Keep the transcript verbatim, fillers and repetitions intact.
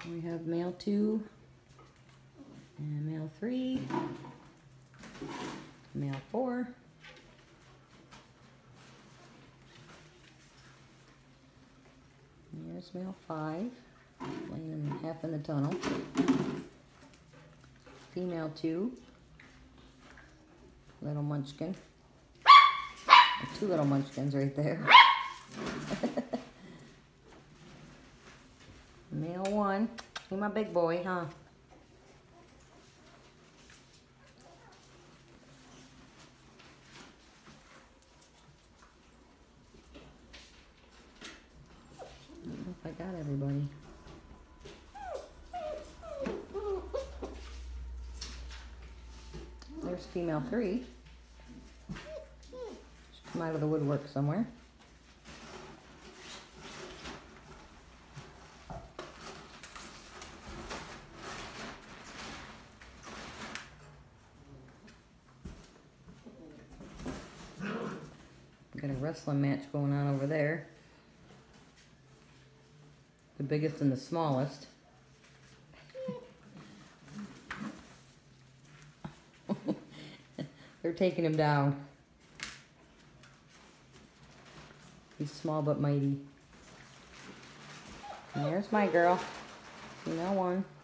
We have male two and male three, male four, here's male five, laying in half in the tunnel, female two, little munchkin, two little munchkins right there. Male one, he's my big boy, huh? I don't know if I got everybody. There's female three. She's come out of the woodwork somewhere. Got a wrestling match going on over there. The biggest and the smallest. They're taking him down. He's small but mighty. And there's my girl. Female one.